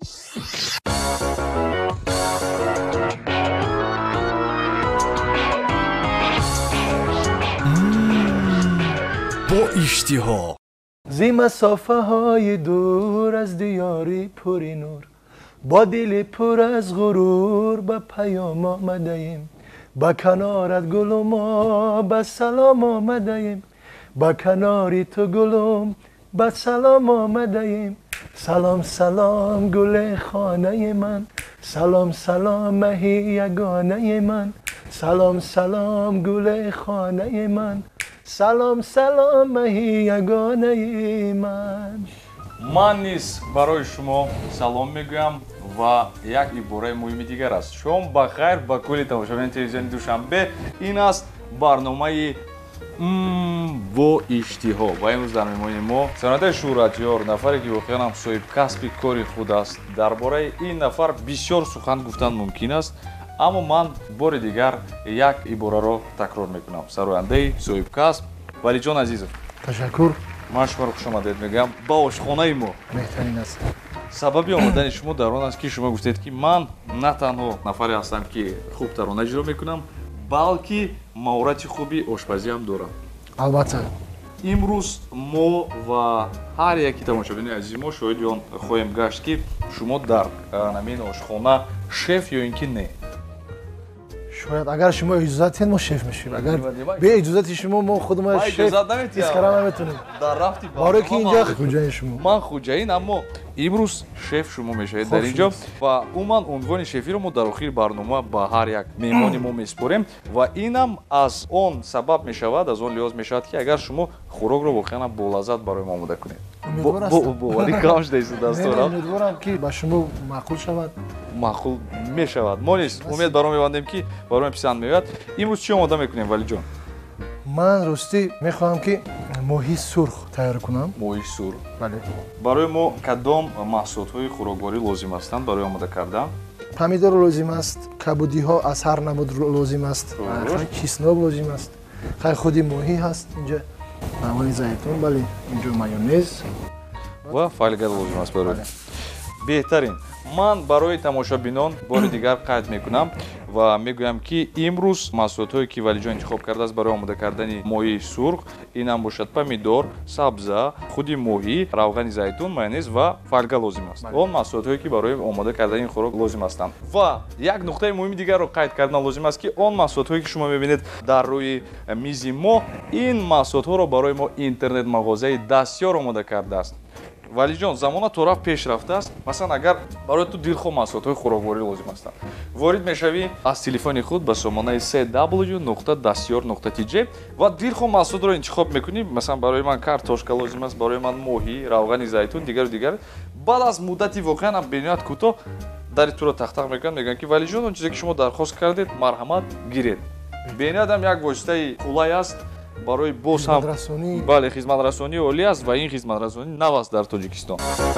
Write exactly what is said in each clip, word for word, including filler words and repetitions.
با اشتها زی مسافه های دور از دیاری پری نور، با دل پر از غرور به پیام آمده ایم. با کنارت گلم ما به سلام آمده ایم. با کناری تو گلم به سلام آمده ایم. سلام سلام گل خانه من، سلام سلام مهی یگانه من. سلام سلام گل خانه من، سلام سلام مهی یگانه من. من نیز برای شما سلام میگویم و یک ибораи муҳими дигар аст. Шом ба хайр ба кулли тамошобини телевизиони Душанбе. Ин аст барномаи бо иштиҳо. Ва имрӯз дар меҳмони мо санадаи шӯҳратёр, нафаре ки воқеан ҳам соҳибкасби кори худ аст. Дар бораи ин нафар бисёр сухан гуфтан мумкин аст, аммо ман бори дигар як ибораро такрор мекунам. Сарояндаи соҳибкасб Валиҷон Азизов. Ташаккур. Ман шуморо хушомадед мегӯям ба ошхонаи мо. Беҳтарин аст. Сабаби омадани шумо дар он аст ки шумо гуфтед ки ман на танҳо нафаре ҳастам ки хуб тарона иҷро мекунам, балки маҳорати хуби ошпазиам дорам. Албатта. Имрӯз мо ва ҳар яки тамошобини азизи мо шоҳиди он хоҳем гашт ки шумо дар намин ошхона шеф ё ин ки не. شاید اگر شما اجازه دید ما شف میشیم. اگر به اجازه شما ما خودمون شف اسکرا نمیتونیم. در رفتی باره که اینجا خوجای شما. من خوجاین اما امروز شف شما میشید در اینجا و عموما عنوان شفی رو ما در آخر برنامه با هر یک مهمان ما میسپاریم و اینم از اون سبب میشود، از اون لحاظ میشود که اگر شما خوراک رو واقعا با لذت برای ما آماده کنید. باوری کامش دیست دستورم. امیدوارم که با شما معقول شود. معقول میشود. ما نیست. امید برام می‌بندیم که برام پسند میاد. امروز چی آماده میکنیم ولی جان؟ من راستی میخوام که ماهی سرخ تیار کنم. ماهی سرخ. بله. برای ما کدام محصولات خوراکواری لازم هستند برای آماده کردن؟ پمیدور لازم است، کبودی ها از هر نمود لازم است، چسناب لازم است. خیلی خودی ماهی هست اینجا. نوای زیتون، بله. اینجا مایونز و فالگل لازم است برای. بهترین. من برای тамошобинон бори дигар қайд мекунам ва мегӯям ки имрӯз маҳсулотҳое ки валиҷон интихоб кардааст барои омода кардани моҳии сурх инам бошад помидор, сабза, худи моҳӣ, равғани зайтун, майонез ва фольга лозим аст. Он маҳсулотҳое ки барои омода кардани ин хӯрок лозим ҳастанд. Ва як нуқтаи муҳими дигарро қайд кардан лозим аст ки он маҳсулотҳое ки шумо мебинед дар рӯи мизи мо, ин маҳсулотҳоро барои мо интернет мағозаи дастёр омода кардааст. Валиҷон, замона то рафт пеш рафтааст. Масалан, агар барои ту дилхоҳ маҳсулотҳои хӯрокворӣ лозим ҳастанд, ворид мешавӣ аз телефони худ ба сомонаи си дабл ю нуқта дастёр нуқта ти ҷе ва дилхоҳ маҳсулотро интихоб мекунӣ. Масалан, барои ман картошка лозим аст, барои ман моҳӣ, равғани зайтун, дигару дигар. Баъд аз муддати воқеан ҳам бениҳоят кӯтоҳ дари туро тахтақ мекунанд, мегӯянд ки валиҷон, он чизе ки шумо дархост кардед, марҳамат гиред. Бениҳоят ҳам як воситаи қулай аст барои боз ҳам бале хизматрасонии олӣ аст ва ин хизматрасонӣ нав аст дар Тоҷикистон.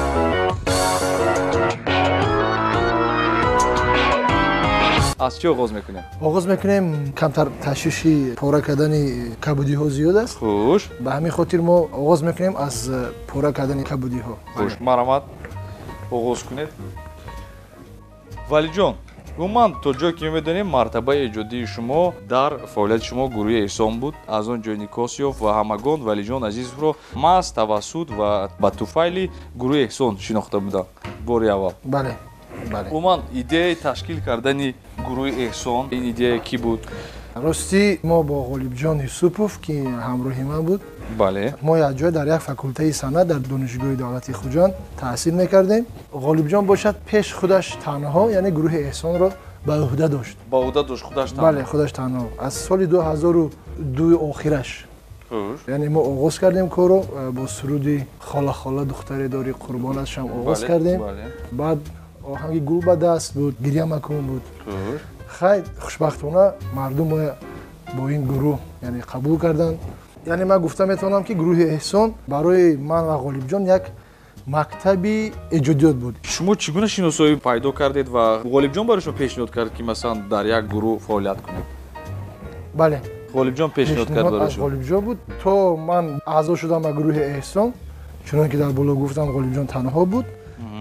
аз чӣ оғоз мекунем? оғоз мекунем камтар ташвиши пора кардани кабудиҳо зиёд аст. Хуш. ба ҳамин хотир мо оғоз мекунем аз пора кардани кабудиҳо. Хуш, марҳамат. оғоз кунед. Валиҷон, умуман то ҷое ки медонем мартабаи эҷодии шумо дар фаъолияти шумо гурӯҳи эҳсон буд. Аз он ҷои Никосиёв ва ҳамагон Валиҷон Азизовро маҳз тавассут ва ба туфайли гурӯҳи эҳсон шинохта буданд бори аввал. Бале. Бале. Умуман идеяи ташкил кардани гурӯҳи эҳсон ин идея кӣ буд? рости мо бо Ғолибҷон Юсупов ки ҳамроҳи ман буд. Бале. мо як ҷоя дар як факултаи санъат дар донишгоҳи давлати Хуҷанд таҳсил мекардем. Ғолибҷон бошад пеш худаш танҳо, яъне гурӯҳи эҳсонро ба уҳда дошт. Ба уҳда дошт худаш танҳо? Бале, худаш танҳо. Аз соли ду ҳазору ду охираш. Хуш. Яъне мо оғоз кардем корро бо суруди хола хола духтаре дори қурбонашам оғоз кардем. Баъд оҳанги гул ба даст буд, гирья макун буд. Хуш. Хайр хушбахтона мардум бо ин гурӯҳ яъне қабул карданд. яъне ман гуфта метавонам ки гурӯҳи эҳсон барои ман ва Ғолибҷон як мактаби эҷодиёт буд. Шумо чӣ гуна шиносоӣ пайдо кардед ва Ғолибҷон барои шумо пешниҳод кард ки масалан дар як гурӯҳ фаъолият кунед? Бале. Ғолибҷон пешниҳод кард барои шумо? Ғолибҷон буд. То ман аъзо шудам ба гурӯҳи эҳсон, чунон ки дар боло гуфтам Ғолибҷон танҳо буд.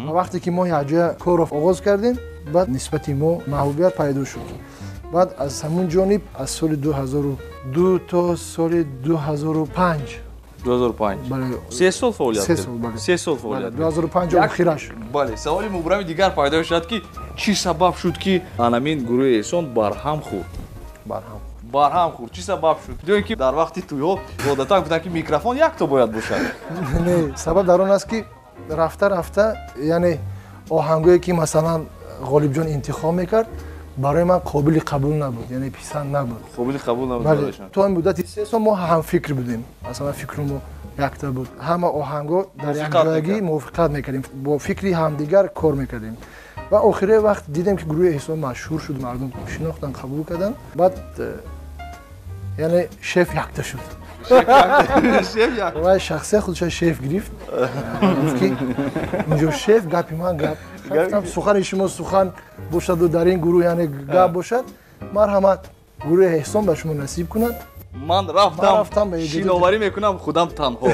وقتی که ما یک جای کار رو آغاز کردیم بعد نسبت ما محبوبیت پیدا شد. بعد از همون جانب از سال دو هزار و دو تا سال دو هزار و پنج دو هزار و پنج بله سه سال فعالیت سه کرد. سال بله سه سال بله فعالیت دو هزار و پنج آخرش بله سوالی مبرم دیگر پیدا شد که چی سبب شد که انامین گروه احسان برهم خورد برهم برهم خورد چی سبب شد دیدین که در وقتی توی ها عادتا گفتن که میکروفون یک تا باید باشد نه سبب در آن است که رفته رفته یعنی آهنگایی که مثلا غالب جان انتخاب میکرد برای من قابل قبول نبود یعنی پسند نبود قابل قبول نبود بله برایشان. تو این مدت سه سال ما هم فکر بودیم مثلا فکرمون یکتا بود همه آهنگا در یک موافقت جایگی می‌کرد. موافقت میکردیم با فکری همدیگر کار میکردیم و آخر وقت دیدیم که گروه احسان مشهور شد مردم شناختن قبول کردن بعد اه، یعنی شف یکتا شد شف یک و شخصی خودش شف گرفت گفت که اینجا شف گپی من گپ گفتم سخن شما سخن باشد و در این گروه یعنی گپ باشد مرحمت گروه احسان به شما نصیب کند من من رفتم رفتم به شیناوری میکنم خودم تنها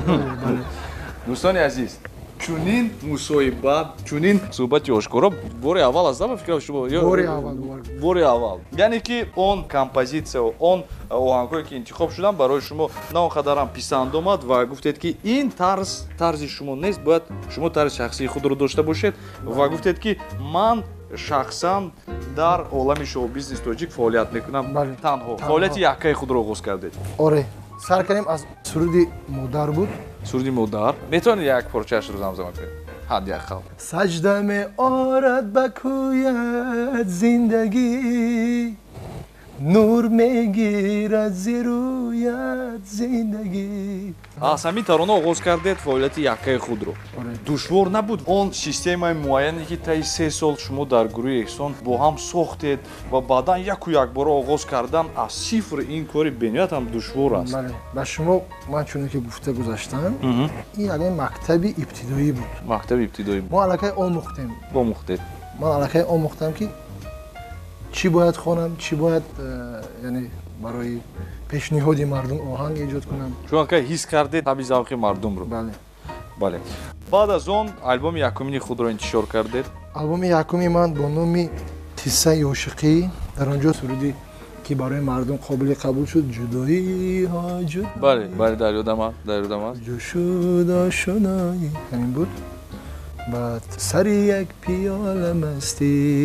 دوستان عزیز چونین مصاحبه چونین صحبتی آشکارا باری اول است به فکر شما باری اول باری اول یعنی که اون کمپوزیسیا و اون آهنگایی که انتخاب شدن برای شما نه اونقدر هم پسند آمد و گفتید که این طرز طرز شما نیست باید شما طرز شخصی خود رو داشته باشید و گفتید که من شخصا در عالم شو بیزنس توجیک فعالیت میکنم بله. تنها فعالیت یکای خود رو آغاز کردید آره سر کردیم از سرودی مادر بود سرودی مادر میتونید یک پارچه‌اش رو زمزمه کنید حد یک خال سجده می آرد بکوید زندگی نور میگیرد زیرویت زندگی از همین ترانه آغاز کردید فعالیت یکای خود رو دشوار نبود اون سیستم معینی که طی سه سال شما در گروه احسان با هم ساختید و بعدا یک و یک بار آغاز کردن از صفر این کاری بنیاد هم دشوار است بله با شما من چون که گفته گذاشتم این یعنی مکتبی ابتدایی بود مکتب ابتدایی بود ما علاقه آموختیم با مختلف من علاقه آموختم که چی باید خوانم چی باید اه، یعنی برای پیشنهاد مردم آهنگ ایجاد کنم چون که حس کردید طبیع ذوق مردم رو بله بله بعد از اون آلبوم یکمین خود رو انتشار کردید آلبوم یکمی من با نام تیسه عاشقی در آنجا سرودی که برای مردم قابل قبول شد جدایی ها جد بله بله در یادم است در یادم است جو شد آشنایی همین بود بعد سر یک پیاله مستی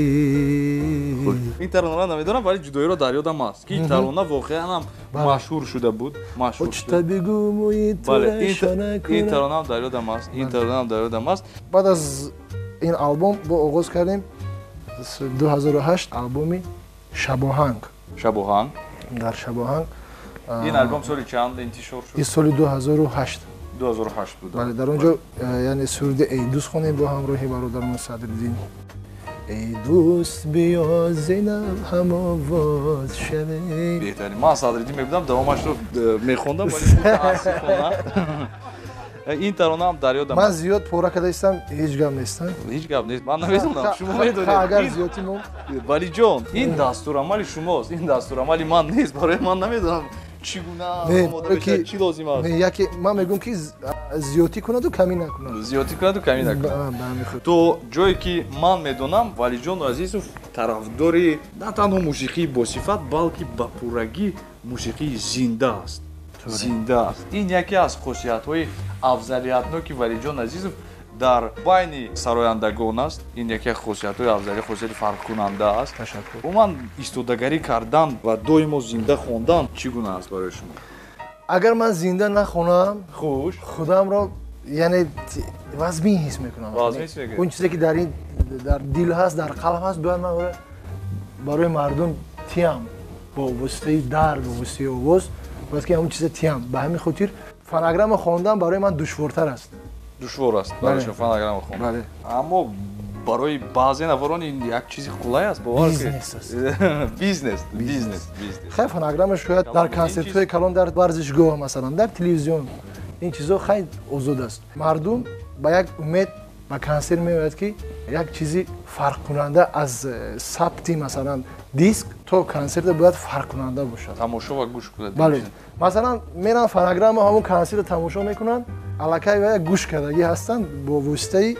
این ترانه رو نمیدونم ولی جدایی رو در یادم است که این ترانه واقعا هم مشهور شده بود مشهور حجت شده بگو موی تو بله این رشانه ت- این کنم ترانه هم در یادم است این ترانه هم در یادم است بعد از این آلبوم با آغاز کردیم دو هزار و هشت آلبومی شباهنگ شباهنگ در شباهنگ این آلبوم سال چند انتشار شد این سال دو هزار و هشت دو هزار و هشت بود بله در اونجا اه، یعنی سرود ای دوست خونیم با همراهی برادرمون صدرالدین ای دوست بیا زینب هم آواز شوی بهترین من صدرالدین میبودم دوامش رو اه، میخوندم ولی متاسفانه این ترانه هم در یادم من است زیاد پورا کده ایستم هیچ گم نیستم هیچ گپ نیست من نمیدونم شما اگر میدونید زیادی مون ولی جان این دستورالعمل شماست این دستورالعمل من نیست برای من نمیدونم چگونه نه، آماده که- بشه چی لازم است نه یکی من میگم که ز- زیادی کند و کمی نکند زیادی کنید و کمی نکنید به همین خود تو جایی که من میدونم ولیجان عزیزов طرفداری نه تنها موسیقی با صفت بلکه با پورگی موسیقی زنده است زنده است این یکی از خاصیت های افضلیتناک ولیجان عزیزов در بین سرایندگان است این یکی از خاصیت های افضلی خاصیت فرق کننده است تشکر و من ایستادگاری کردن و دویمو زنده خواندن چگونه است برای شما اگر من زنده نخونم خوش خودم رو یعنی وزمی حس میکنم وزمی حس می‌کنی؟ اون چیزی که در این در دل هست در قلب هست باید من برای, برای مردم تیم با واسطه درد با واسطه آواز باید که همون چیز تیم به همین خاطر فناگرام خواندن برای من دشوارتر است دشوار است برای بله. شما فناگرام خواندن بله اما برای بعضی نفران این یک چیزی قلای است باور کنید بیزنس است. بیزنس بیزنس بیزنس خیلی فناگرام شاید در کنسرت های کلان در ورزشگاه مثلا در تلویزیون این چیزا خیلی آزاد است مردم با یک امید با کنسرت میاد که یک چیزی فرق کننده از ثبتی مثلا دیسک تا کنسرت باید فرق کننده باشد تماشا و گوش کنید بله مثلا میرن فناگرام همون کنسرت تماشا میکنن الکی و یک گوش کردگی هستن با واسطه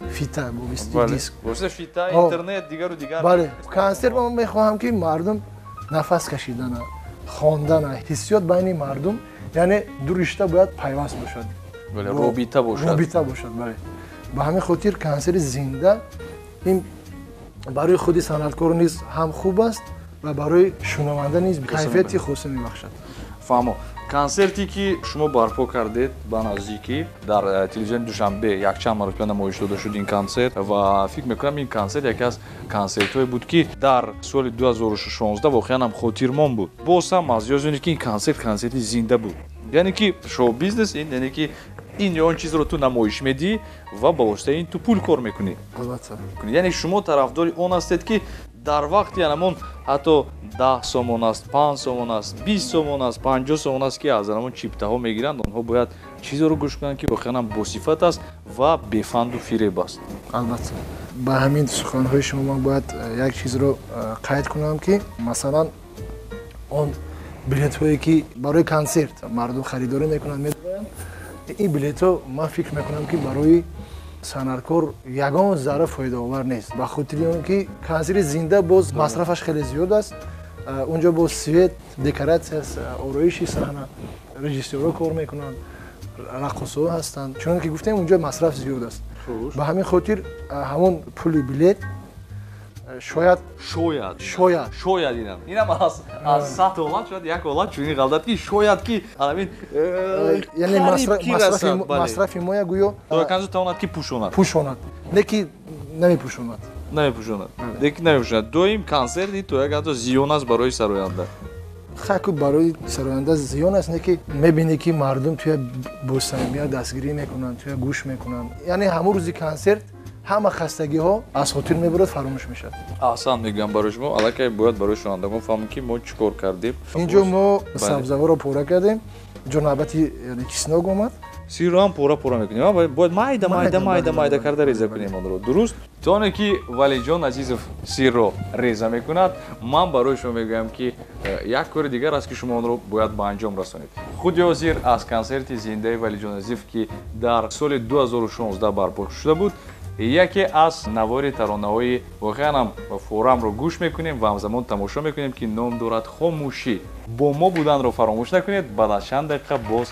фита бовисти бале диск. восита фита О. интернет дигару дигар бале концерт ман мехоҳам ки мардум нафас кашидана хондана ҳиссиёт байни мардум яъне ду ришта бояд пайваст бошад бале робита бошад робита бошад бале ба ҳамин хотир концерти зинда ин барои худи санъаткор низ ҳам хуб аст ва барои шунаванда низ кайфияти хуса мебахшад фаҳмо концерте ки шумо барпо кардед ба наздикӣ дар телевизиони душанбе якчанд маротиба намоиш дода шуд ин концерт ва фикр мекунам ин концерт яке аз концертҳое буд ки дар соли ду ҳазору шонздаҳ воқеан ҳам хотирмон буд боз ҳам аз ёз ки ин концерт концерти зинда буд яъне ки шоу-бизнес ин яъне ки ин ё он чизро ту намоиш медиҳӣ ва ба воситаи ин ту пул кор мекунӣ яъне шумо тарафдори он ҳастед ки дар вақти анамон ҳатто даҳ сомон аст панҷ сомон аст бист сомон аст панҷоҳ сомон аст ки аз анамон чиптаҳо мегиранд онҳо бояд чизеро гӯш кунанд ки воқеан босифат аст ва бефанду фиреб аст албатта ба ҳамин суханҳои шумо ман бояд як чизро қайд кунам ки масалан он билетҳое ки барои концерт мардум харидорӣ мекунанд медоянд ин билетҳо ман фикр мекунам ки барои санъаткор ягон зарра фоидаовар нест ба хотири он ки концерти зинда боз масрафаш хеле зиёд аст унҷо боз свет декоратсияст ороиши саҳна режиссёрҳо кор мекунанд раққосҳо ҳастанд чунон ки гуфтем унҷо масраф зиёд аст ба ҳамин хотир ҳамон пули билет шояд шояд шояд шояд инам инам аз аз сад ҳолат шояд як ҳолат чунин ғалдат ки шояд ки анамин яъне масрафи моя гӯё дояканзу тавонад ки пӯшонад пӯшонад не ки намепӯшонад намепӯшонад деки намепӯшонад доим концерти то як ҳатто зиён аст барои сароянда хаку барои сароянда зиён аст не ки мебинӣ ки мардум туя босамия дастгирӣ мекунанд туя гӯш мекунанд яъне ҳамон рӯзи концерт ҳама хастагиҳо аз хотир мебурад фаромӯш мешавад аҳсан мегӯям барои шумо аллакай бояд барои шунавандагон фаҳмем ки мо чӣ кор кардем инҷо мо сабзаворро пора кардем ҷо навбати чиснок омад сирро ҳам пора пора мекунем бояд майда майда майда майда карда реза кунем онро дуруст то оне ки валиҷон азизов сирро реза мекунад ман барои шумо мегӯям ки як кори дигар аст ки шумо онро бояд ба анҷом расонед худи ҳозир аз концерти зиндаи валиҷон азизов ки дар соли ду ҳазору шонздаҳ барпо шуда буд яке аз навори таронаҳои воқеанам форамро гӯш мекунем ва ҳамзамон тамошо мекунем ки ном дорад хомӯшӣ бо мо буданро фаромӯш накунед баъд аз чанд дақиқа боз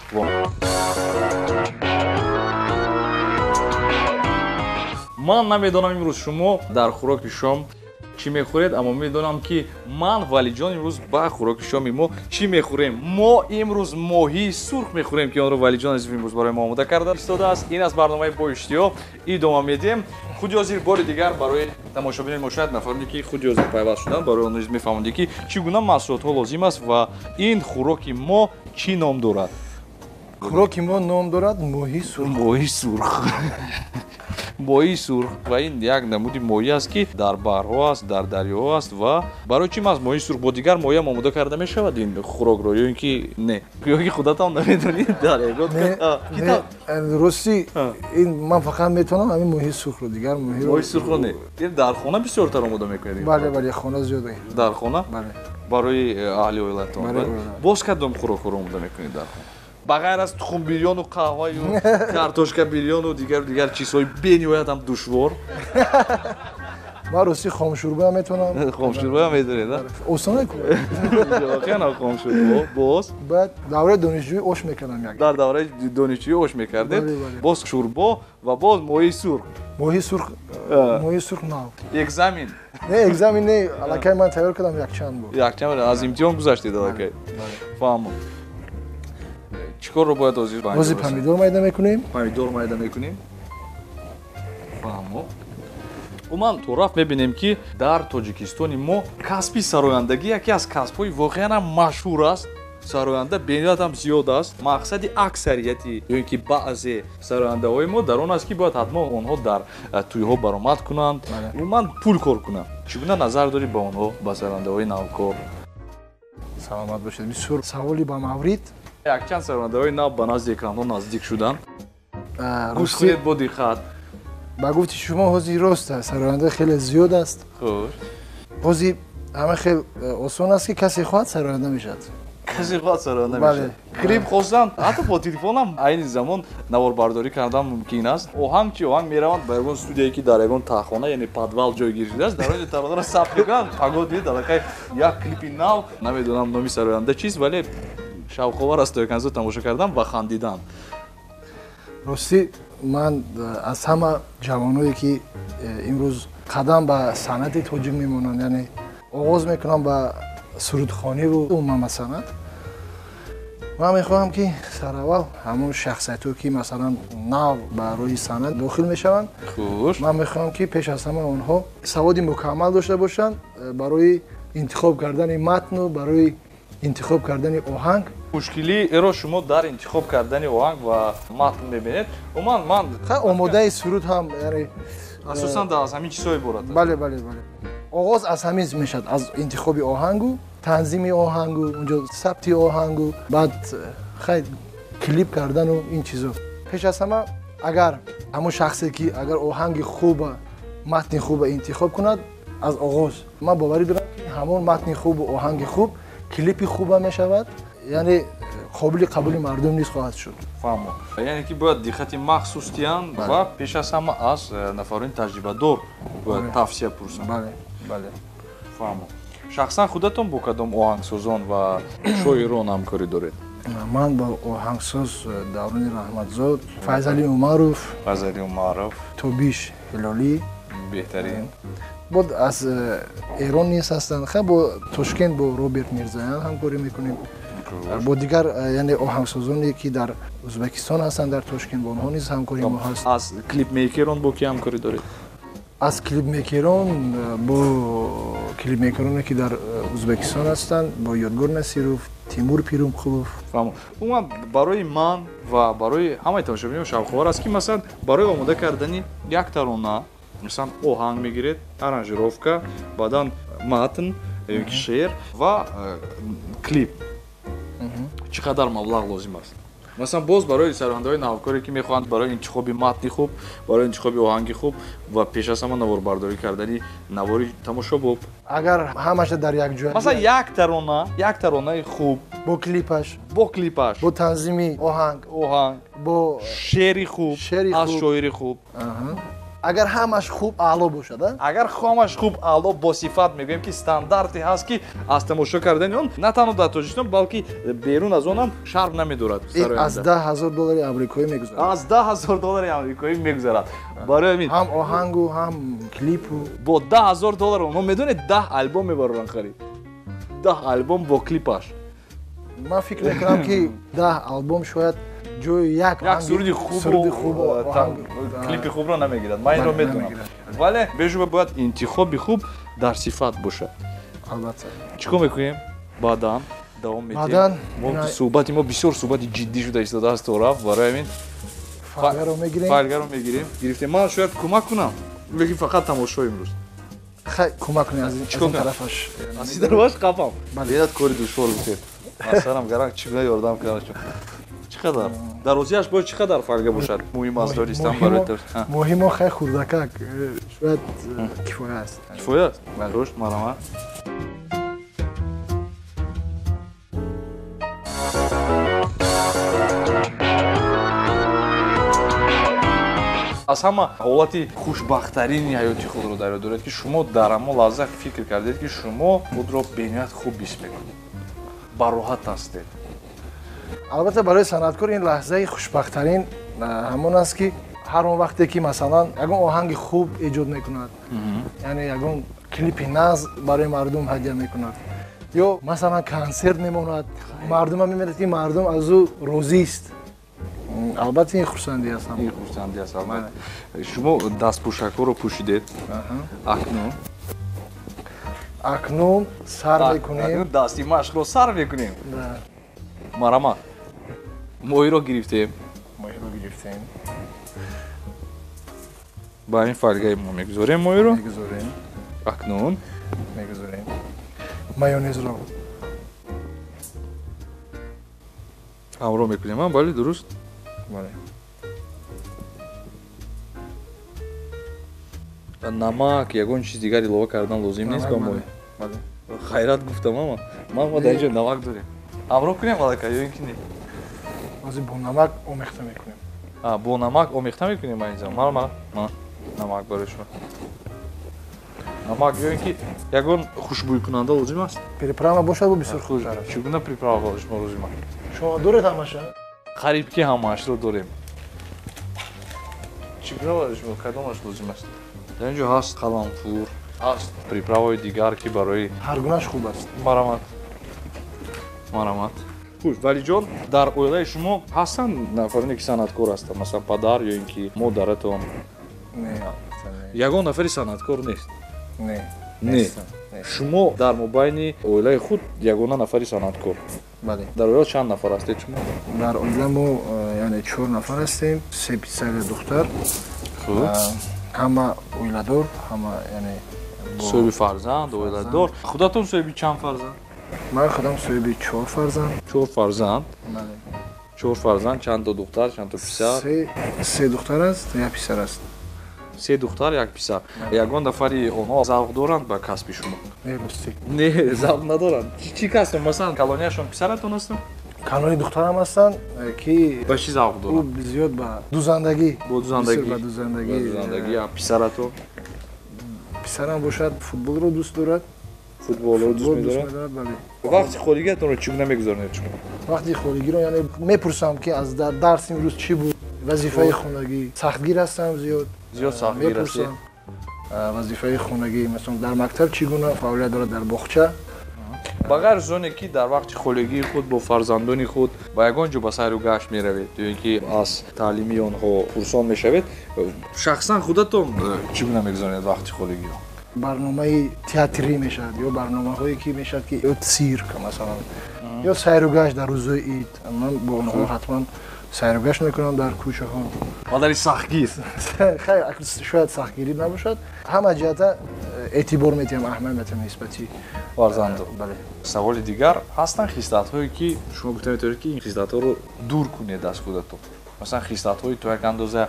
ман намедонам имрӯз шумо дар хӯроки шом чӣ мехӯред аммо медонам ки ман валиҷон имрӯз ба хӯроки шоми мо чӣ мехӯрем мо имрӯз моҳии сурх мехӯрем ки онро валиҷон азизов имрӯз барои мо омода карда истодааст ин аст барномаи бо иштиҳо идома медиҳем худи ҳозир бори дигар барои тамошобини мо шояд нафароне ки худи ҳозир пайваст шуданд барои он низ мефаҳмондӣ ки чӣ гуна маҳсулотҳо лозим аст ва ин хӯроки мо чӣ ном дорад хӯроки мо ном дорад моҳии сурх моҳии сурх моҳии сурх ва ин як намуди моҳӣ аст ки дар баҳрҳо аст дар дарёҳо аст ва барои чӣ аст моҳии сурх бо дигар моҳиам омода карда мешавад ин хӯрокро ё ин ки не ё ки худатам намедонӣ рости ин ман фақат метавонам ҳамин моҳии сурхро дигар моҳии сурхро не дар хона бисёртар омода мекунед бале бале хона зиёд дар хона барои аҳли оилатон боз кадом хӯрокҳоро омода мекунед дар хона ба ғайр аз тухм бирёну қаҳваю картошка бирёну дигару дигар чизҳои бениҳоятам душвор ман рости хомшӯрбоям метавонам хомшӯрбоям медонед осона воқеан хомшӯрбо боз баъд давраи донишҷӯӣ ош мекардам як дар давраи донишҷӯӣ ош мекардед боз шӯрбо ва боз моҳии сурх моҳии сурх моҳии сурх нав экзамен не экзамен не аллакай ман тайёр кардам якчанд бор якчанд аз имтиҳон гузаштед аллакай фаҳмом чӣ корро бояд ҳозир ҳозир помидор майда мекунем помидор майда мекунем фаҳмо умуман то рафт мебинем ки дар тоҷикистони мо касби сарояндагӣ яке аз касбҳои воқеанам машҳур аст сароянда бениҳоятам зиёд аст мақсади аксарияти ё ин ки баъзе сарояндаҳои мо дар он аст ки бояд ҳатмон онҳо дар тӯйҳо баромад кунанд умуман пул кор кунанд чӣ гуна назар дорӣ ба онҳо ба сарояндаҳои навкор саломат бошед бисёр саволи ба маврид якчанд сарояндаҳои нав ба назди экранҳо наздик шуданд гӯш кунед бо диққат ба гуфти шумо ҳозир рост аст сароянда хеле зиёд аст хуш ҳозир ҳама хел осон аст ки касе хоҳад сароянда мешавад казиғат сарона Бале. мешавад. Клип хостан ҳатто бо телефонам айни замон наворбардорӣ кардан мумкин аст. Оҳанг чи оҳанг мераванд ба ягон студияе ки дар ягон таххона яъне подвал ҷойгир шудааст, дар ои таронаро сабт мекунанд. Паго дид аллакай як клипи нав, намедонам номи сароянда чист, вале шавқовар аст то яканзо тамошо кардан ва хандидан. рости ман аз ҳама ҷавоное ки имрӯз қадам ба санъати тоҷик мемонанд, яъне оғоз мекунам ба сурудхониву умуман санъат, ман мехоҳам ки сараввал ҳамон шахсиятҳое ки масалан нав ба рӯи санъат дохил мешаванд, Хуш. ман мехоҳам ки пеш аз ҳама онҳо саводи мукаммал дошта бошанд барои интихоб кардани матну барои интихоб кардани оҳанг. мушкили эро шумо дар интихоб кардани оҳанг ва матн мебинед. Умуман ман хай омодаи суруд ҳам яъне асосан дар аз ҳамин чизҳо иборат аст. бале бале бале оғоз аз ҳамин мешавад, аз интихоби оҳангу танзими оҳангу онҷо сабти оҳангу баъд хай клип кардану ин чизо. пеш аз ҳама агар ҳамон шахсе ки агар оҳанги хуба матни хуба интихоб кунад аз оғоз, ман боварӣ дорам ки ҳамон матни хубу оҳанги хуб клипи хуба мешавад, яъне қобили қабули мардум низ хоҳад шуд. фаҳмо. Яъне ки бояд диққати махсус диҳанд ва пеш аз ҳама аз нафарони таҷрибадор бояд тавсия пурсанд. бале бале фаҳмо. Шахсан худатон бо кадом оҳангсозон ва шоирон ҳамкорӣ доред? ман ба оҳангсоз даврони раҳматзод, файзали умаров, Файзали Умаров тобиш ҳилолӣ беҳтарин. бод аз эрон низ ҳастанд. хай бо Тошкент бо Роберт Мирзоян ҳамкорӣ мекунем. бо дигар яъне оҳангсозоне ки дар Ӯзбекистон ҳастанд дар Тошкент бо онҳо низ ҳамкорӣ мо ҳаст. Аз клипмейкерон бо ки ҳамкорӣ доред? аз клипмейкерон бо клипмейкероне ки дар Ӯзбекистон ҳастанд бо Ёдгор Насиров, Тимур Пирумқулов. фаҳмо. Умуман барои ман ва барои ҳамаи тамошобинон шавқовар аст ки масалан барои омода кардани як тарона мисалан оҳанг мегиред, аранжировка, баъдан матн ё ки шеър ва клип чӣ қадар маблағ лозим аст? Масалан боз барои сарояндаҳои навкоре ки мехоҳанд барои интихоби матни хуб, барои интихоби оҳанги хуб ва пеш аз ҳама наворбардорӣ кардани навори тамошобоб. агар ҳамаша дар як ҷо Масалан як тарона, як таронаи хуб бо клипаш, бо клипаш, бо танзими оҳанг, оҳанг, бо шеъри хуб, Шеъри аз хуб. шоири хуб. агар ҳамаш хуб аъло бошад, Агар ҳамаш хуб аъло бо сифат мегӯем ки стандарте ҳаст ки аз тамошо кардани он на танҳо дар Тоҷикистон балки берун аз он ҳам шарм намедорад. аз даҳ ҳазор доллари амрикоӣ мегузарад. аз даҳ ҳазор доллари амрикоӣ мегузарад. Барои ҳамин ҳам оҳангу ҳам клипу. бо даҳ ҳазор доллар онҳо медонед даҳ альбом мебароранд харид. даҳ альбом бо клипаш. ман фикр мекунам ки даҳ албом шояд ҷои як Як суруди хубу клипи хубро намегирад. Ман инро медонам. Вале бежуба бояд интихоби хуб дар сифат бошад. албатта. Чӣ кор мекунем? Баъдан давом Баъдан, метиҳем. Мо ина- суҳбати мо бисёр суҳбати ҷиддӣ шуда истодааст то рафт. Барои ҳамин файлгаро мегирем. файлгаро мегирем. Гирифтем. Ман шояд кӯмак кунам. Лекин фақат тамошо имрӯз. хай кӯмак кунем аз ин Чӣ кор кунам? тарафаш. Аз ин тарафаш қафам. Беҳад кори душвор бухед. Аз сарам гаранг чӣ гуна ёрдам кардачун. Чӣ қадар? Дар розияш бояд чӣ қадар файлга бошад? Муҳим аст донистан барои тар. моҳи мо хай хурдакак шояд кифоя аст. Кифоя аст? Хуш, марҳамат. аз ҳама ҳолати хушбахттарини ҳаёти худро дар ёд доред ки шумо дар ҳамон лаҳза фикр кардед ки шумо худро бениҳоят хуб ҳис мекунед, бароҳат ҳастед. албатта барои санъаткор ин лаҳзаи хушбахттарин ҳамон аст ки ҳар он вақте ки масалан ягон оҳанги хуб эҷод мекунад, яъне ягон клипи наз барои мардум ҳадя мекунад ё масалан консерт мемонад, мардумам мебинад ки мардум аз ӯ розист. албатта ин хурсандӣ аст. Ин хурсандӣ аст. Шумо дастпӯшакҳоро пӯшидед. Акнун акнун сар мекунем. дасти машқро сар мекунем. Марҳамат. Моҳиро гирифтем. моҳиро гирифтем. Ба ин файлгаи мо мегузорем моҳиро. мегузорем. Акнун мегузорем. майонезро ҳамроҳ мекунем. Бале, дуруст. бале. намак, ягон чиз дигар илова кардан лозим нест ба моҳи. бале. Хайрат гуфтам ама. Ман ма дар ин ҷо намак дорем. ҳамроҳ кунем малака ё ин ки не баъзе бо намак омехта мекунем. а бо намак омехта мекунем ба инҷа мана мана мана намак барои шумо намак ё ин ки ягон хушбӯйкунанда лозим аст Приправа бошад бо бисёр хубтар аст. чӣ гуна приправа ба шумо лозим аст Шумо доред ҳамаша? қариб ки ҳамаашро дорем чӣ гуна ба шумо кадомаш лозим аст дар инҷо ҳаст қаламфур ҳаст приправаҳои дигар ки барои Ҳар гунаш хуб аст. марамат марамат хуш валиҷон дар оилаи шумо ҳастанд нафароне ки санъаткор ҳастанд масалан падар ё ин ки модаратон Не. ягон нафари санъаткор нест Не. не шумо дар мобайни оилаи худ ягона нафари санъаткор Бале. дар оила чанд нафар ҳастед шумо Дар оила мо яъне чор нафар ҳастем, се писар ва духтар. хуб Ҳама оиладор, ҳама яъне соҳиби фарзанд оиладор худатон соҳиби чанд фарзанд ман худам соҳиби чор фарзанд. чор фарзанд Бале. чор фарзанд чанд та духтар чанд та писар Се се духтар аст, як писар аст. се духтар як писар ягон нафари онҳо завқ доранд ба касби шумо Не бусти. не завқ надоранд чӣ касб масалан калонияшон писаратон астанд Канони духтарам ҳастанд ки ба чӣ завқ ӯ доранд зиёд ба дузандагӣ. бо дузандагӣ Бисёр ба дузандагӣ. ба дузандагӣ а писаратон Писарам бошад футболро дӯст дорад. футболро дӯст Футбол дӯст медорад медорад, бале. вақти холигиатонро чӣ гуна мегузаронед шумо Вақти холигиро яъне мепурсам ки аз дар дарс имрӯз чӣ буд, вазифаи хонагӣ. Сахтгир ҳастам зиёд. зиёд сахтгир ҳастед Мепурсам вазифаи хонагӣ, масалан дар мактаб чӣ гуна фаъолият дорад дар боғча. ба ғайр аз оне ки дар вақти холигии худ бо фарзандони худ ба ягон ҷо ба сайру гашт меравед ё ин ки аз таълими онҳо пурсон мешавед шахсан худатон чӣ гуна мегузаронед вақти холигиро барномаи театрӣ мешавад ё барномаҳое ки мешавад ки ё цирк масалан ё сайругашт дар рӯзҳои ид ман бо онҳо ҳатман сайругашт мекунам дар кӯчаҳо мадари сахтгир хайр шояд сахтгирӣ набошад ҳама ҷиҳата эътибор метиҳам аҳамият метиҳам нисбати фарзандо бале саволи дигар ҳастанд хислатҳое ки шумо гуфта метавонед ки ин хислатҳоро дур кунед аз худатон масалан хислатҳои то як андоза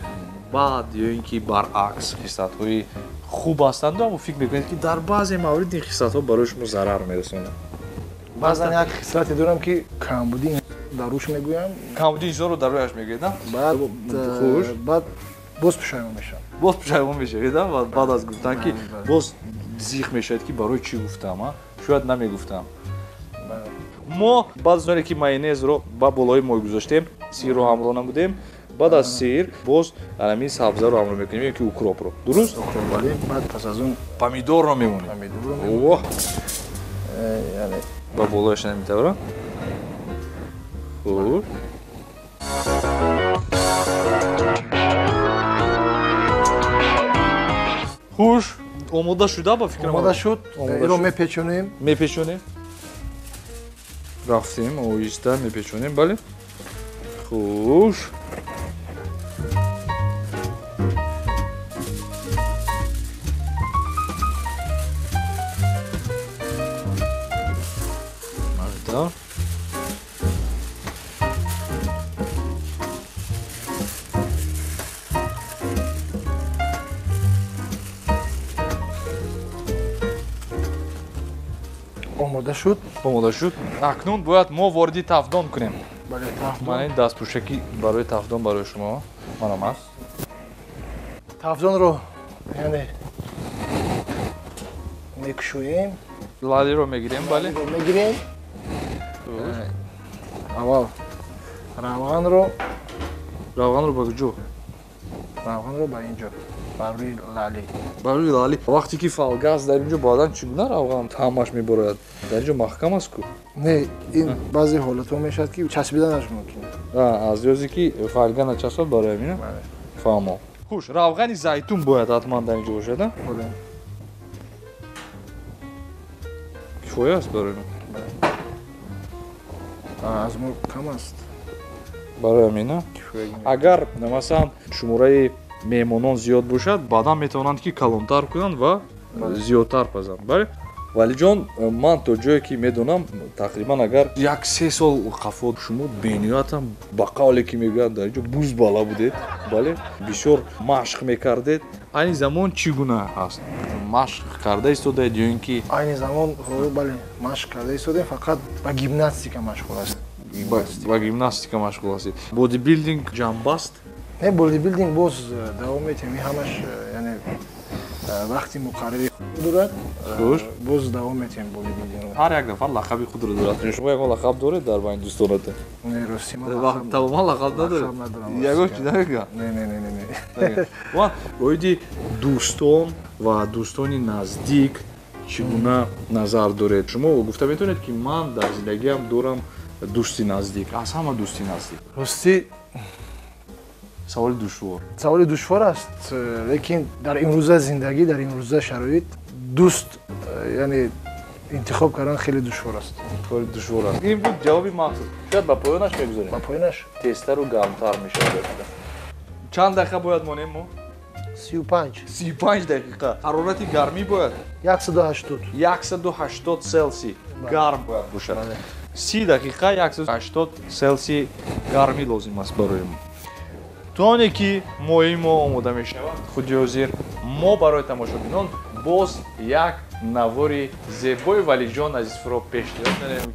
бад ё ин ки баръакс хислатҳои хуб ҳастанду аммо фикр мекунед ки дар баъзе маврид ин хислатҳо барои шумо зарар мерасонанд баъзан як хислате дорам ки камбуди дар рӯш мегӯям камбуди инсонро дар рӯяш мегӯед баъд хуш баъд боз пушаймон мешавам боз пушаймон мешавед баъд аз гуфтан ки боз зиқ мешавед ки барои чӣ гуфтам шояд намегуфтам мо баъд аз оне ки майонезро ба болои мой гузоштем сирро ҳамроҳ намудем баъд аз сир боз ҳамин сабзаро ҳамроҳ мекунем ки укропро дуруст бале баъд пас аз он помидорро мемонем помидорро яъне ба болояш наметавра хуб хуш омода шуда ба фикрам омода шуд инро мепечонем мепечонем рафтем оҳиста мепечонем бале хуш майда омода шуд омода шуд акнун бояд мо вориди тавдон кунем бале мана ин дастпӯшаки барои тавдон барои шумо манам аст тавдонро яъне мекушоем лалиро мегирем бале мегирем аввал равғанро равғанро ба куҷо равғанро ба ин ҷо бар рӯи лали бар рӯи лали вақте ки фалгас дар ин ҷо баъдан чӣ гуна равған таъмаш меборояд дар ин ҷо маҳкам аст ку не ин баъзе ҳолатҳо мешавад ки часпиданаш мумкин аз ёзе ки фалга начаспад барои ҳамина фаҳмо хуш равғани зайтун бояд ҳатман дар ин ҷо бошад кифоя аст барои мо аз мо кам аст барои ҳамина агар масалан шумораи меҳмонон зиёд бошад баъдан метавонанд ки калонтар кунанд ва зиёдтар пазанд бале валиҷон ман то ҷое ки медонам тақрибан агар як се сол қафо шумо бениҳоятам ба қавле ки мегӯянд дар инҷо буз бала будед бале бисёр машқ мекардед айни замон чӣ гуна ҳаст машқ карда истодаед ё ин ки айни замон бале машқ карда истодем, фақат ба гимнастика машғул ҳастем. ба гимнастика машғул ҳастед. Бодибилдинг, ҷамбаст? Не, бодибилдинг боз давом метем, ҳамаш яъне вақти муқаррари дорад, боз давом метем бодибилдингро. ҳар як нафар лақаби худро дорад. Шумо ягон лақаб доред дар байни дӯстонатон? Не, рости ман тамоман лақаб надоред? Ягон чи намегӯям? Не, не, не, не. Ван оиди дӯстон ва дӯстони наздик чӣ гуна назар доред? Шумо гуфта метавонед ки ман дар зиндагиам дорам дӯсти наздик, аз ҳама дӯсти наздик. Рости саволи душвор. саволи душвор аст, лекин дар имрӯза зиндагӣ, дар имрӯза шароит дӯст яъне интихоб кардан хеле душвор аст. Кори душвор аст. Ин буд ҷавоби мақсуд. Шояд ба поёнаш мегузорем. Ба поёнаш Тезтару гармтар мешавад. Чанд дақиқа бояд монем мо? сию панҷ. сию панҷ дақиқа. ҳарорати гармӣ бояд яксаду ҳаштод. яксаду ҳаштод селси гарм бояд бошад. си дақиқа яксаду ҳаштод селси гармӣ лозим аст барои мо. То оне ки моҳии мо омода мешавад, худи ҳозир мо барои тамошобинон боз як навори зебои Валиҷон Азизфуро пешниҳод менамем.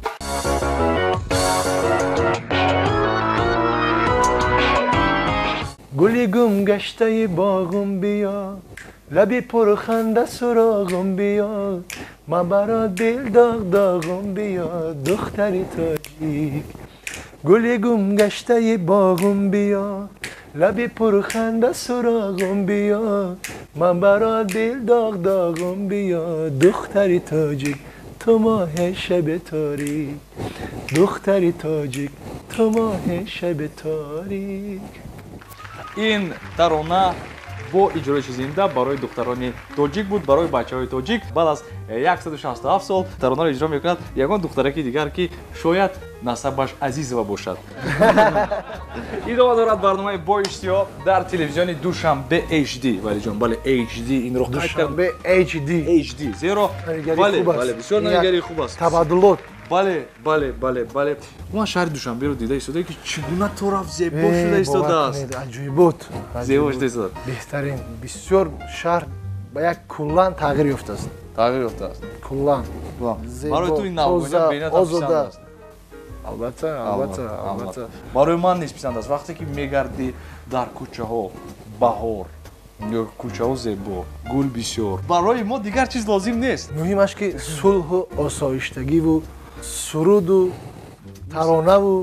گلی گم گشته باغم بیا، لبی پرخنده سراغم بیا، من برا دل داغ داغم بیا، دختری تاجیک. گلی گم گشته باغم بیا، لبی پرخنده سراغم بیا، من برا دل داغ داغم بیا، دختری تاجیک. تو ماه شب تاریک، دختری تاجیک، تو ماه شب تاریک. ин тарона бо иҷрои зинда барои духтарони тоҷик буд, барои бачаҳои тоҷик. Баъд аз яксаду шасту ҳафт сол таронаро иҷро мекунад ягон духтараки дигар ки шояд насабаш Азизова бошад. идома дорад барномаи бо иштиҳо дар телевизиони Душанбе эйч ди. Валиҷон, бале эйч ди инро Душанбе эйч ди. эйч ди. Зеро бале, бале, бисёр навигари хуб аст. Табаддулот. бале, бале, бале, бале. Ман шаҳри Душанберо дида истода ки чӣ гуна тараф зебо шуда истодааст. Аҷоибот. Зебо шуда истодааст. Беҳтарин, бисёр шаҳр ба як куллан тағйир ёфтааст. Тағйир ёфтааст. Куллан. Барои ту ин навгоният бейнатам писанд аст. Албатта, албатта, албатта. Барои ман низ писанд аст. Вақте ки мегарди дар кӯчаҳо баҳор, ё кӯчаҳо зебо, гул бисёр. Барои мо дигар чиз лозим нест. Муҳимаш ки сулҳу осоиштагиву суруду таронаву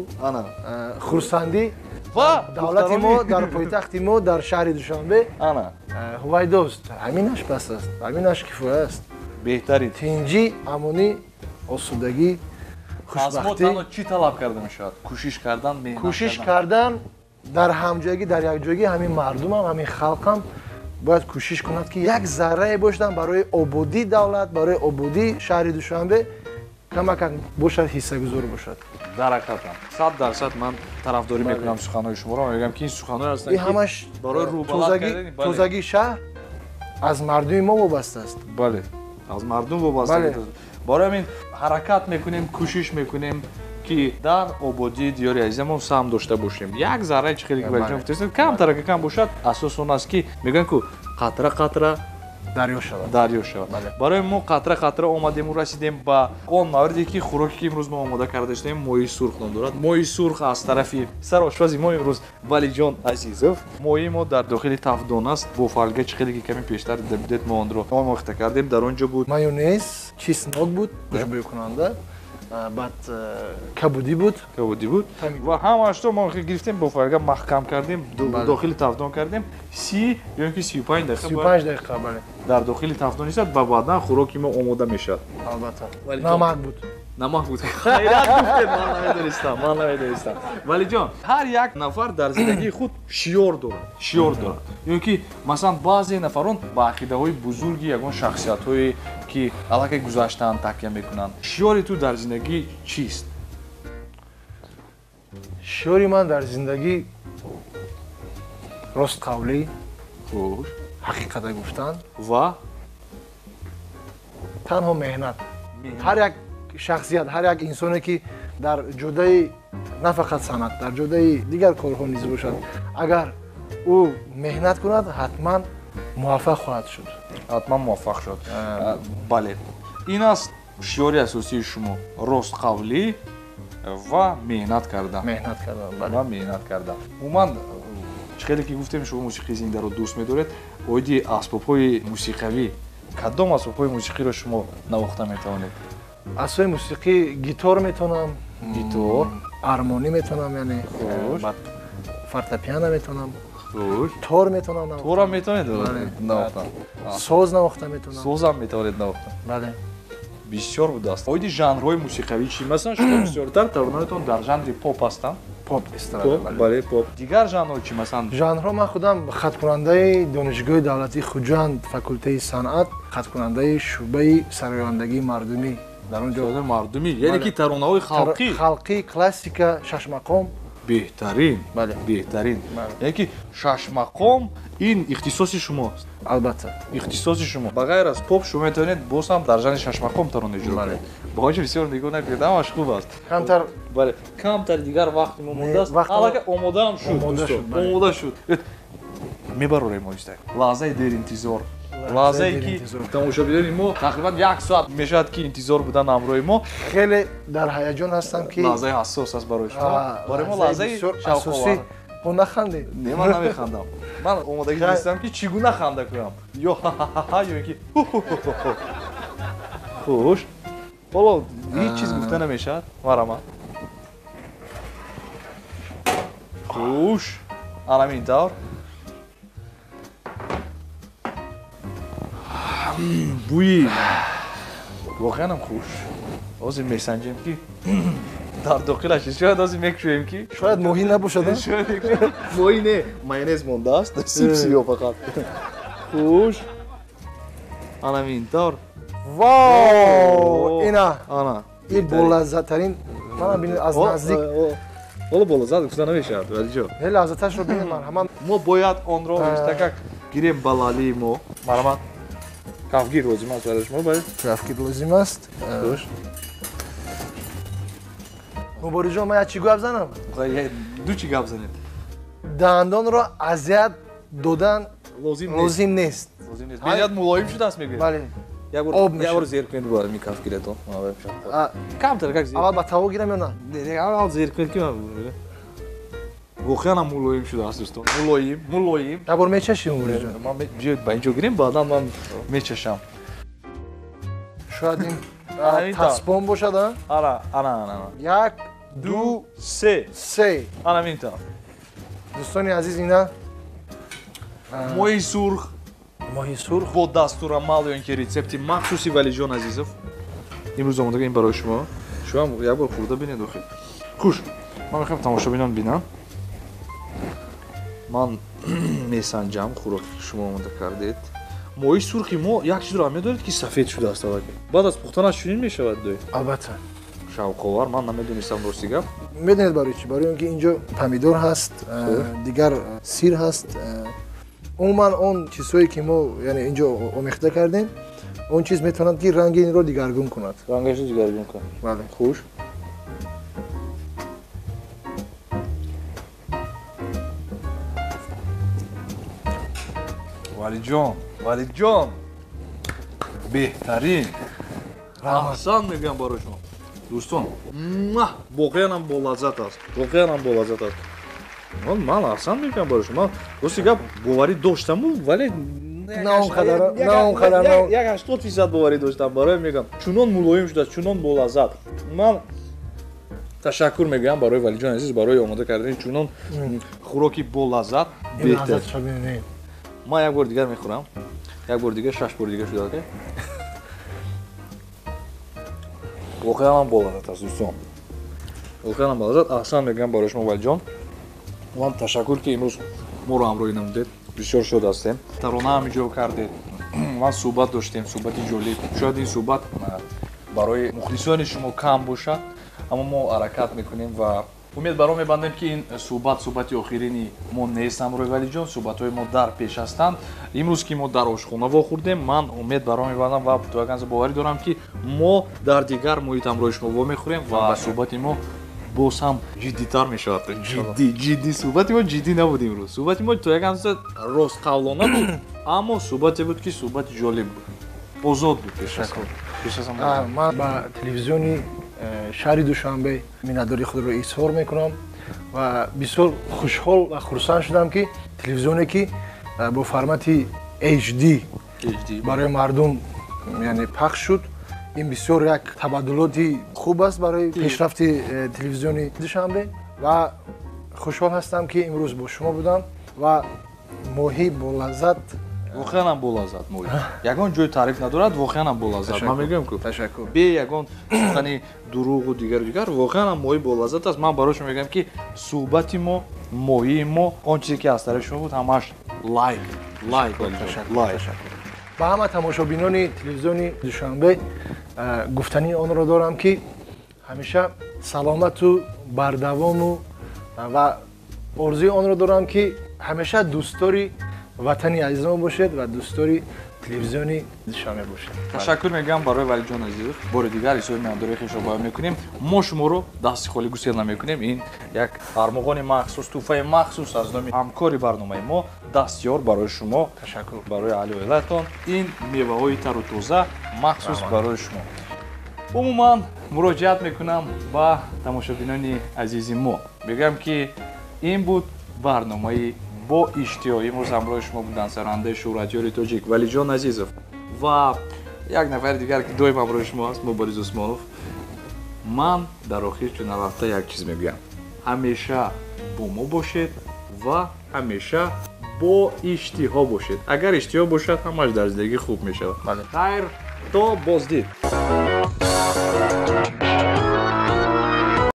хурсандӣ ва давлати мо дар пойтахти мо дар шаҳри Душанбе ана ҳувайдост. Ҳаминаш бас аст, ҳаминаш кифоя аст. беҳтарин тинҷӣ, амонӣ, осудагӣ, аз мо танҳо чӣ талаб карда мешавад? Кӯшиш кардан, меҳнат кӯшиш кардан дар ҳамҷоягӣ, дар якҷоягӣ. ҳамин мардумам, ҳамин халқам бояд кӯшиш кунад ки як заррае бошад барои ободии давлат, барои ободии шаҳри Душанбе камакак бошад, ҳиссагузор бошад. дар ҳақиқатан сад дарсад ман тарафдорӣ мекунам суханҳои шуморо. Мегӯям ки ин суханҳое ҳастанд ки ҳамаш барои рӯбаланд кардани тозагии шаҳр аз мардуми мо вобаста аст. бале, аз мардум вобаста. Барои ҳамин ҳаракат мекунем, кӯшиш мекунем ки дар ободии диёри азизамон саҳм дошта бошем. Як зарраи чӣ хеле ки Валиҷон гуфтааст, камтара ки кам бошад, асос он аст ки мегӯям ки қатра қатра дарё шавад. дарё шавад. Барои мо қатра қатра омадему расидем ба он мавриде ки хӯроке ки имрӯз мо омода карда истоем моҳии сурх ном дорад. Моҳии сурх аз тарафи сарошпази мо имрӯз Валиҷон Азизов. Моҳии мо дар дохили тафдон аст. Бо фарга чӣ хеле ки ками пештар дида будед мо онро омохта кардем. Дар он ҷо буд майонез, чеснок буд, хушбӯйкунанда, баъд кабудӣ буд. кабудӣ буд ва ҳамаашро мо гирифтем, бо фарга маҳкам кардем, дохили тафдон кардем. си ё ки сию панҷ дақиқа сию панҷ дақиқа бале. дар дохили тафдон истад ба баъдан хӯроки мо омода мешавад. Албатта. Намак буд. намак буд. Хайрат гуфтед, ман намедонистам, ман намедонистам. Валиҷон, ҳар як нафар дар зиндагии худ шиёр дорад, шиёр дорад. ё ки масалан баъзе нафарон ба ақидаҳои бузурги ягон шахсиятҳое ки аллакай гузаштаанд такя мекунанд. шиёри ту дар зиндагӣ чист? шиёри ман дар зиндагӣ ростқавлӣ, хуш, ҳақиқата гуфтан ва танҳо меҳнат. ҳар як шахсият, ҳар як инсоне ки дар ҷодаи на фақат санъат, дар ҷодаи дигар корҳо низ бошад, агар ӯ меҳнат кунад, ҳатман муваффақ хоҳад шуд. ҳатман муваффақ шуд. бале, ин аст шиёри асосии шумо: ростқавлӣ ва меҳнат кардан. Меҳнат кардан, бале. ва меҳнат кардан. умуман хеле ки гуфтем шумо мусиқии зиндаро дӯст медоред, оиди асбобҳои мусиқавӣ, кадом асбобҳои мусиқиро шумо навохта метавонед? асбоби мусиқӣ гитор метавонам, Гитор, армонӣ метавонам, яъне фортепиано метавонам, тор метавонам, торам метавонед навохта? соз навохта метавонам. Созам метавонед навохта? Бале. бисёр будааст. оиди жанрҳои мусиқавӣ чӣ? Масалан, шумо бисёртар тавонаатон дар жанри поп ҳастанд? Поп эстрада, бале. бале, поп. Дигар жанрҳо чӣ? Масалан, жанрҳо ман худам хаткунандаи донишгоҳи давлатии Хуҷанд, факултаи санъат, хаткунандаи шуъбаи сарояндагии мардумӣ дар он ҷо. мардумӣ, яъне ки таронаҳои халқӣ. халқӣ, классика, шашмақом. беҳтарин, Бале. беҳтарин. яъне ки шашмақом ин ихтисоси шумост. Албатта. ихтисоси шумо. ба ғайр аз поп шумо метавонед боз ҳам дар жанри шашмақом тарона иҷро Бале. кунед. Ба ҳоҷи бисёр нигоҳ накунед, ҳамаш хуб аст. Камтар бале, камтар дигар вақти мо мондааст. вақт- аллакай омодаам шуд. Омода дӯстон, шуд, бале. омода шуд. мебарорем оҳиста. лаҳзаи деринтизор. лаҳзае ки деринтизор. тамошобинони мо тақрибан як соат мешавад ки интизор будан ҳамроҳи мо. хеле дар ҳаяҷон ҳастам ки лаҳзаи ҳассос аст барои шумо. Аа, барои мо лаҳзаи лаҳзаи бисёр шавқовар. асосӣ. Ҳо наханде. Не, ман намехандам. ман омодагӣ донистам ки чӣ гуна ханда кунам. ё ҳа-ҳа-ҳа ё ки ху-ху-ху-ху. хуш. ҳоло ҳеҷ чиз гуфта намешавад? марама. хуш. анамин тавр. бӯи воқеанам хуш. ҳозир месанҷем ки дар дохилаш шояд ҳозир мекушоем ки Шояд моҳӣ набошад. а? моҳӣ не, майонез мондааст. сипсиё фақат. хуш. анамин тавр. Вау! Ина. ана. ин болаззаттарин мана бинед аз наздик. ҳоло болаззат гуфта намешавад, валиҷон. Ҳе лаҳзаташро бинед марҳамат. мо бояд онро истакак гирем балалии мо. марҳамат. кафгир лозим аст барои шумо, баъд. Кафгир лозим аст. хуш. мубориҷон, ман як чӣ гап занам. ду чӣ гап занед? Дандонро азият додан лозим нест. лозим нест. лозим нест. бинед мулоим шудааст мегӯед. Бале. як бор об як мешавад. бор зер кунед бора ми кафгиретон. А, камтар как зер. аввал ба таво гирам ё на? аввал зер кунед ки ман воқеан мулоим шудааст дӯстон. мулоим, мулоим. Як бор мечашем мубориҷон. ман биёед ба инҷо гирем, баъдан ман мечашам. Шояд ин Ҳамин тавр. таспон бошад, а? ана ана ана Як, ду ду, се се. ана мин тавр. дӯстони азиз, ина моҳи сурх моҳи сурх. бо дастурамал ё ин ки рецепти махсуси валиҷон азизов имрӯз омода ин барои шумо. шуам як бор хӯрда бинед охир. хуш, ман мехоҳам тамошобинон бинам. ман месанҷам хӯроке ки шумо омода кардед. моҳи сурхи мо як чизро ҳам медонед ки сафед шудааст аллакай. баъд аз пухтанаш чунин мешавад дӯй. Албатта. шавқовар, ман намедонистам рости гап. медонед барои чӣ? Барои он ки инҷо помидор ҳаст, дигар сир ҳаст. умуман он чизҳое ки мо яъне инҷо омехта кардем, он чиз метавонад ки ранги инро дигаргун кунад. рангашро дигаргун кунад. Бале. хуш. валиҷон, валиҷон. беҳтарин. аҳсан мегӯям барои шумо. дӯстон, воқеанам болаззат аст. воқеанам болаззат аст. ман аҳсан мегӯям барои шумо. рости гап боварӣ доштаму, вале На он қадар, на он қадар, на он. як ҳаштод фисад боварӣ доштам, барои мегӯям. чунон мулоим шудааст, чунон болаззат. ман ташаккур мегӯям барои валиҷон азиз, барои омода кардани чунон хӯроки болаззат. ин беҳтар. лаҳзатшо бинед. ман як бор дигар мехӯрам. як бор дигар, шаш бор дигар шуда окей? воқеан болаззат аст дӯстон. воқеан болаззат. аҳсан мегӯям барои шумо валиҷон. ман ташаккур ки имрӯз моро ҳамроҳӣ намудед. бисёр шод ҳастем. таронаам иҷро кардед. ман суҳбат доштем, суҳбати ҷолиб. шояд ин суҳбат барои мухлисони шумо кам бошад, аммо мо ҳаракат мекунем ва умед ба роҳ мебандем ки ин суҳбат суҳбати охирини мо нест ҳамроҳи валиҷон. суҳбатҳои мо дар пеш ҳастанд. имрӯз ки мо дар ошхона вохӯрдем, ман умед ба роҳ мебандам ва тӯяканза боварӣ дорам ки мо дар дигар муҳит ҳамроҳи шумо вомехӯрем ва суҳбати мо боз ҳам ҷиддитар мешавад. ҷиддӣ ҷиддӣ суҳбати мо ҷиддӣ набуд имрӯз. суҳбати мо тӯяканза ростқавлона буд. аммо суҳбате буд ки суҳбати ҷолиб буд, озод буд. ман ба телевизиони шаҳри Душанбе миннатдории худро изҳор мекунам ва бисёр хушҳол ва хурсанд шудам ки телевизионе ки бо формати эйч ди барои мардум яъне пахш шуд. ин бисёр як табаддулоти хуб аст барои пешрафти телевизиони Душанбе ва хушҳол ҳастам ки имрӯз бо шумо будам ва моҳӣ болаззат воқеан ҳам болаззат моҳӣ ягон ҷои таъриф надорад, воқеан ҳам болаззат. Ман мегӯям ку ташаккур бе ягон сухани дуруғу дигару дигар воқеан ҳам моҳӣ болаззат аст. Ман барои шумо мегӯям ки суҳбати мо, моҳии мо, он чизе ки аз тарафи шумо буд ҳамаш лайк лайк лайк. ба ҳама тамошобинони телевизиони Душанбе гуфтани онро дорам ки ҳамеша саломату бардавому ва орзуи онро дорам ки ҳамеша дӯстдори ватани азизон бошед ва дӯстдори телевизиони Душанбе бошед. Ташаккур мегӯям барои Валиҷон Азизов. Бори дигар ҳисоби меҳмондории хешро баён мекунем. Мо шуморо дасти холӣ гусел намекунем. Ин як армоғони махсус, тӯҳфаи махсус аз номи ҳамкори барномаи мо дастёр барои шумо. Ташаккур барои аҳли оилатон. Ин меваҳои тару тоза махсус барои шумо. умуман муроҷиат мекунам ба тамошобинони азизи мо. Мегӯям ки ин буд барномаи бо иштиҳо. имрӯз ҳамроҳи шумо буданд саронандаи шӯҳратёри тоҷик Валиҷон Азизов ва як нафари дигар ки доим ҳамроҳи шумо аст Муборриз Усмонов. ман дар охир чунан вақта як чиз мегӯям. ҳамеша бо мо бошед ва ҳамеша бо иштиҳо бошед. агар иштиҳо бошад ҳамаш дар зиндагӣ хуб мешавад. Хайр, то боздид.